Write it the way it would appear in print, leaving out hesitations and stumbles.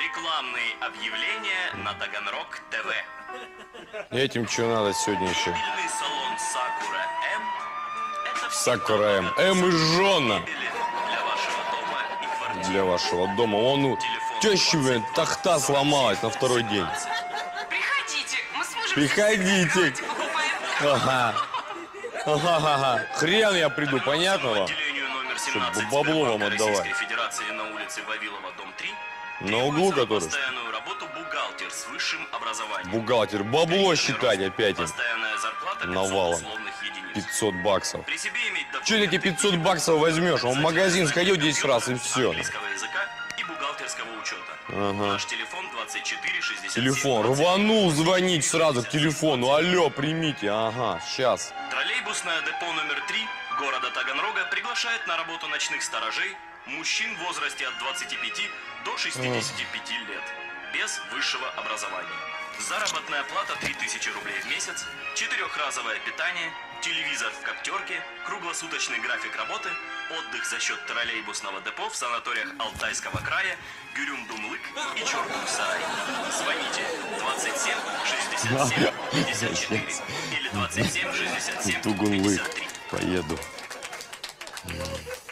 Рекламные объявления на Таганрог ТВ. Этим что надо сегодня еще? Мебельный салон Сакура М. Это Сакура М. М и жжёно. для вашего дома и квартиры. Для вашего дома. Он тещи, блин, тахта сломалась на второй день. Приходите, мы с мужем Приходите. покупаем. Ага. Ага. Хрен я приду, понятно вам? Отделению номер 17 Чтоб бабло вам Сбербанка отдавать. Российской Федерации на улице Вавилова, дом 3. На углу требуется на который? постоянную работу бухгалтер с высшим образованием. Бухгалтер. Бабло считать опять им. Постоянная зарплата 500 Навалом. условных единиц. 500 баксов. При себе иметь Че ты эти документы 500 баксов возьмешь? Он в магазин сходил 10 раз и компьютера, все. английского языка и бухгалтерского учета. Ага. Наш телефон 24 67 Телефон. 27. Рванул звонить сразу к телефону. Алло, примите. Ага, сейчас. Троллейбусное депо номер 3 города Таганрога приглашает на работу ночных сторожей мужчин в возрасте от 25 до 65 лет, без высшего образования. Заработная плата 3000 рублей в месяц, 4-разовое питание, телевизор в коптерке, круглосуточный график работы, отдых за счет троллейбусного депо в санаториях Алтайского края, Гюрюм-Думлык и Чоркук-Сарай. Звоните 27 67 54 или 27 67 Тугунлык. 53. Поеду.